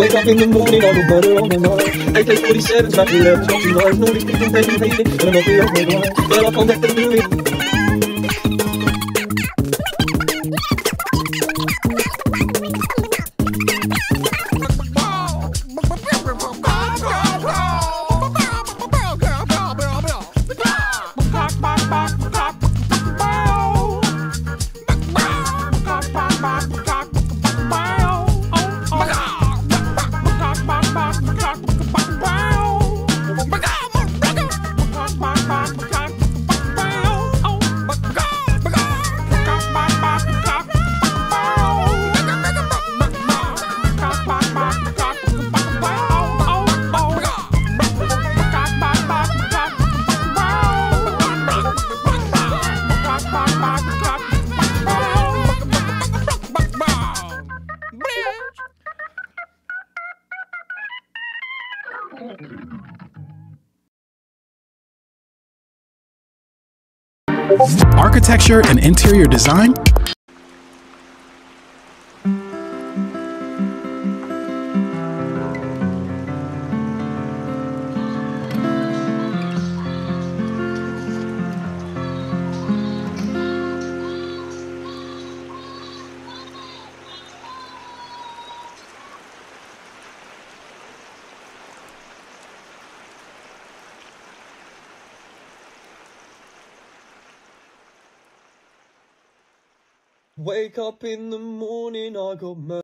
Wake up in the morning, I go murder on my mind. AK-47's back to left, don't you know? No, these people make me hate it, and I'm not the only one. But I'll come back to do it. Architecture and interior design? Wake up in the morning, I go murder.